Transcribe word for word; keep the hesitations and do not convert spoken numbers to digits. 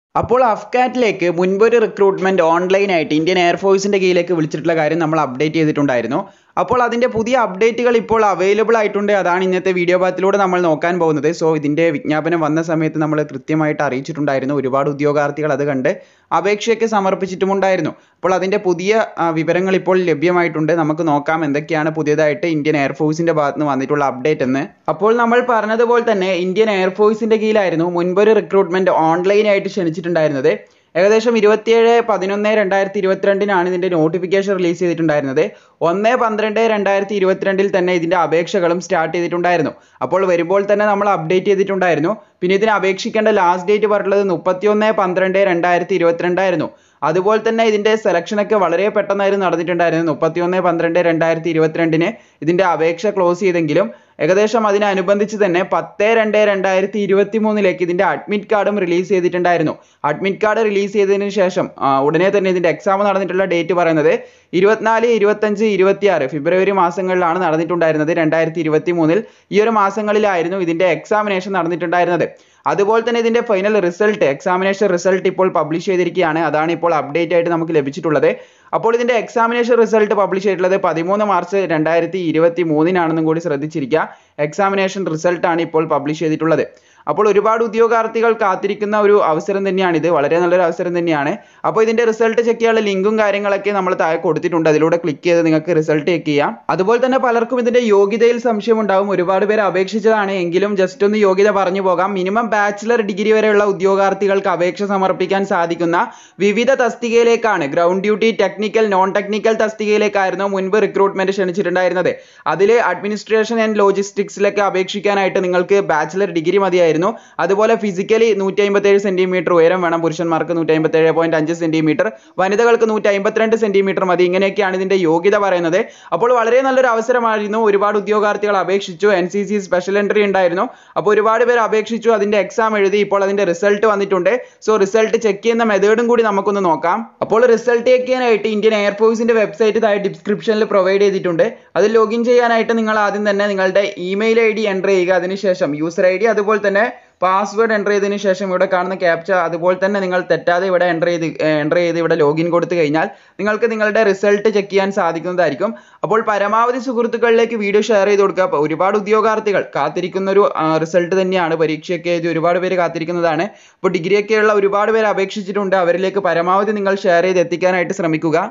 അപ്പോൾ അഫ്കാറ്റിലേക്ക് മുൻപൊരു റിക്രൂട്ട്മെന്റ് ഓൺലൈനായിട്ട് ഇന്ത്യൻ എയർഫോഴ്സിന്റെ കീഴിലേക്ക് വിളിച്ചിട്ടുള്ള കാര്യം നമ്മൾ അപ്ഡേറ്റ് ചെയ്തിട്ടുണ്ടായിരുന്നു. അപ്പോൾ അതിന്റെ പുതിയ അപ്ഡേറ്റുകൾ ഇപ്പോൾ അവൈലബിൾ ആയിട്ടുണ്ട്. അതാണ് ഇന്നത്തെ വീഡിയോ ഭാഗത്തിലൂടെ നമ്മൾ നോക്കാൻ പോകുന്നത്. സോ ഇതിന്റെ വിജ്ഞാപനം വന്ന സമയത്ത് നമ്മൾ കൃത്യമായിട്ട് അറിയിച്ചിട്ടുണ്ടായിരുന്നു. ഒരുപാട് ഉദ്യോഗാർത്ഥികൾ അത് കണ്ട് അപേക്ഷയൊക്കെ സമർപ്പിച്ചിട്ടുമുണ്ടായിരുന്നു. അപ്പോൾ അതിന്റെ പുതിയ വിവരങ്ങൾ ഇപ്പോൾ ലഭ്യമായിട്ടുണ്ട്. നമുക്ക് നോക്കാം എന്തൊക്കെയാണ് പുതിയതായിട്ട് ഇന്ത്യൻ എയർഫോഴ്സിന്റെ ഭാഗത്ത് നിന്ന് വന്നിട്ടുള്ള അപ്ഡേറ്റ് എന്ന്. അപ്പോൾ നമ്മൾ പറഞ്ഞതുപോലെ തന്നെ ഇന്ത്യൻ എയർഫോഴ്സിന്റെ കീഴിലായിരുന്നു മുൻപൊരു റിക്രൂട്ട്മെന്റ് ഓൺലൈനായിട്ട് ക്ഷണിച്ചിട്ടുണ്ടായിരുന്നത്. ഏകദേശം ഇരുപത്തിയേഴ് പതിനൊന്ന് രണ്ടായിരത്തി ഇരുപത്തിരണ്ടിനാണ് ഇതിന്റെ നോട്ടിഫിക്കേഷൻ റിലീസ് ചെയ്തിട്ടുണ്ടായിരുന്നത്. ഒന്ന് പന്ത്രണ്ട് രണ്ടായിരത്തി ഇരുപത്തിരണ്ടിൽ തന്നെ ഇതിന്റെ അപേക്ഷകളും സ്റ്റാർട്ട് ചെയ്തിട്ടുണ്ടായിരുന്നു. അപ്പോൾ വരുമ്പോൾ തന്നെ നമ്മൾ അപ്ഡേറ്റ് ചെയ്തിട്ടുണ്ടായിരുന്നു. പിന്നെ ഇതിന് അപേക്ഷിക്കേണ്ട ലാസ്റ്റ് ഡേറ്റ് പറഞ്ഞിട്ടുള്ളത് മുപ്പത്തിയൊന്ന് പന്ത്രണ്ട് രണ്ടായിരത്തി ഇരുപത്തിരണ്ടായിരുന്നു. അതുപോലെ തന്നെ ഇതിന്റെ സെലക്ഷൻ ഒക്കെ വളരെ പെട്ടെന്നായിരുന്നു നടന്നിട്ടുണ്ടായിരുന്നത്. മുപ്പത്തിയൊന്ന് പന്ത്രണ്ട് രണ്ടായിരത്തി ഇരുപത്തിരണ്ടിന് ഇതിന്റെ അപേക്ഷ ക്ലോസ് ചെയ്തെങ്കിലും ഏകദേശം അതിനനുബന്ധിച്ച് തന്നെ പത്ത് രണ്ട് രണ്ടായിരത്തി ഇരുപത്തി മൂന്നിലേക്ക് ഇതിന്റെ അഡ്മിറ്റ് കാർഡും റിലീസ് ചെയ്തിട്ടുണ്ടായിരുന്നു. അഡ്മിറ്റ് കാർഡ് റിലീസ് ചെയ്തതിനു ശേഷം ഉടനെ തന്നെ ഇതിന്റെ എക്സാം നടന്നിട്ടുള്ള ഡേറ്റ് പറയുന്നത് ഇരുപത്തിനാല് ഇരുപത്തഞ്ച് ഇരുപത്തിയാറ് ഫെബ്രുവരി മാസങ്ങളിലാണ് നടന്നിട്ടുണ്ടായിരുന്നത്. രണ്ടായിരത്തി ഇരുപത്തി മൂന്നിൽ ഈ ഒരു മാസങ്ങളിലായിരുന്നു ഇതിന്റെ എക്സാമിനേഷൻ നടന്നിട്ടുണ്ടായിരുന്നത്. അതുപോലെ തന്നെ ഇതിന്റെ ഫൈനൽ റിസൾട്ട് എക്സാമിനേഷൻ റിസൾട്ട് ഇപ്പോൾ പബ്ലിഷ് ചെയ്തിരിക്കുകയാണ്. അതാണ് ഇപ്പോൾ അപ്ഡേറ്റ് ആയിട്ട് നമുക്ക് ലഭിച്ചിട്ടുള്ളത്. അപ്പോൾ ഇതിന്റെ എക്സാമിനേഷൻ റിസൾട്ട് പബ്ലിഷ് ചെയ്തിട്ടുള്ളത് പതിമൂന്ന് മാർച്ച് രണ്ടായിരത്തി ഇരുപത്തി മൂന്നിനാണെന്നും കൂടി ശ്രദ്ധിച്ചിരിക്കുക. എക്സാമിനേഷൻ റിസൾട്ട് ആണ് ഇപ്പോൾ പബ്ലിഷ് ചെയ്തിട്ടുള്ളത്. അപ്പോൾ ഒരുപാട് ഉദ്യോഗാർത്ഥികൾ കാത്തിരിക്കുന്ന ഒരു അവസരം തന്നെയാണിത്. വളരെ നല്ലൊരു അവസരം തന്നെയാണ്. അപ്പോൾ ഇതിന്റെ റിസൾട്ട് ചെക്ക് ചെയ്യാനുള്ള ലിങ്കും കാര്യങ്ങളൊക്കെ നമ്മൾ താഴെ കൊടുത്തിട്ടുണ്ട്. അതിലൂടെ ക്ലിക്ക് ചെയ്ത് നിങ്ങൾക്ക് റിസൾട്ട് ചെക്ക് ചെയ്യാം. അതുപോലെ തന്നെ പലർക്കും ഇതിന്റെ യോഗ്യതയിൽ സംശയം ഉണ്ടാവും. ഒരുപാട് പേര് അപേക്ഷിച്ചതാണ് എങ്കിലും ജസ്റ്റ് ഒന്ന് യോഗ്യത പറഞ്ഞു പോകാം. മിനിമം ബാച്ചിലർ ഡിഗ്രി വരെയുള്ള ഉദ്യോഗാർത്ഥികൾക്ക് അപേക്ഷ സമർപ്പിക്കാൻ സാധിക്കുന്ന വിവിധ തസ്തികയിലേക്കാണ്. Ground duty, technical, non technical തസ്തികയിലേക്കായിരുന്നു മുൻപ് റിക്രൂട്ട്മെന്റ് ക്ഷണിച്ചിട്ടുണ്ടായിരുന്നത്. അതിൽ അഡ്മിനിസ്ട്രേഷൻ ആൻഡ് ലോജിസ്റ്റിക്സിലൊക്കെ അപേക്ഷിക്കാനായിട്ട് നിങ്ങൾക്ക് ബാച്ചിലർ ഡിഗ്രി മതിയായിരുന്നു. അതുപോലെ ഫിസിക്കലി നൂറ്റി അമ്പത്തി ഏഴ് സെന്റിമീറ്റർ ഉയരം വേണം. പുരുഷന്മാർക്ക് നൂറ്റി അമ്പത്തി ഏഴ് പോയിന്റ് അഞ്ച് സെന്റിമീറ്റർ, വനിതകൾക്ക് നൂറ്റി അമ്പത്തിരണ്ട് സെന്റിമീറ്റർ മതി. ഇങ്ങനെയൊക്കെയാണ് ഇതിന്റെ യോഗ്യത പറയുന്നത്. അപ്പോൾ വളരെ നല്ലൊരു അവസരമായിരുന്നു. ഒരുപാട് ഉദ്യോഗാർത്ഥികൾ അപേക്ഷിച്ചു. N C C special entry ഉണ്ടായിരുന്നു. അപ്പോൾ ഒരുപാട് പേര് അപേക്ഷിച്ചു. അതിന്റെ എക്സാം എഴുതി. ഇപ്പോൾ അതിന്റെ റിസൾട്ട് വന്നിട്ടുണ്ട്. സോ റിസൾട്ട് ചെക്ക് ചെയ്യുന്ന മെത്തേഡും കൂടി നമുക്കൊന്ന് നോക്കാം. അപ്പോൾ റിസൾട്ട് ചെക്ക് ചെയ്യാനായിട്ട് ഇന്ത്യൻ എയർഫോഴ്സിന്റെ വെബ്സൈറ്റ് താഴെ ഡിസ്ക്രിപ്ഷനിൽ പ്രൊവൈഡ് ചെയ്തിട്ടുണ്ട്. അതിൽ ലോഗിൻ ചെയ്യാനായിട്ട് നിങ്ങൾ ആദ്യം തന്നെ നിങ്ങളുടെ ഇമെയിൽ ഐ ഡി എൻ്റർ ചെയ്യുക. അതിനുശേഷം യൂസർ ഐ ഡി അതുപോലെ തന്നെ പാസ്വേഡ് എൻ്റർ ചെയ്തതിനു ശേഷം ഇവിടെ കാണുന്ന ക്യാപ്ച അതുപോലെ തന്നെ നിങ്ങൾ തെറ്റാതെ ഇവിടെ എൻ്റർ ചെയ്ത് എൻ്റർ ചെയ്ത് ഇവിടെ ലോഗിൻ കൊടുത്തു കഴിഞ്ഞാൽ നിങ്ങൾക്ക് നിങ്ങളുടെ റിസൾട്ട് ചെക്ക് ചെയ്യാൻ സാധിക്കുന്നതായിരിക്കും. അപ്പോൾ പരമാവധി സുഹൃത്തുക്കളിലേക്ക് വീഡിയോ ഷെയർ ചെയ്ത് കൊടുക്കുക. ഒരുപാട് ഉദ്യോഗാർത്ഥികൾ കാത്തിരിക്കുന്ന ഒരു റിസൾട്ട് തന്നെയാണ്. പരീക്ഷയൊക്കെ എഴുതി ഒരുപാട് പേര് കാത്തിരിക്കുന്നതാണ്. ഇപ്പോൾ ഡിഗ്രിയൊക്കെയുള്ള ഒരുപാട് പേര് അപേക്ഷിച്ചിട്ടുണ്ട്. അവരിലേക്ക് പരമാവധി നിങ്ങൾ ഷെയർ ചെയ്ത് എത്തിക്കാനായിട്ട് ശ്രമിക്കുക.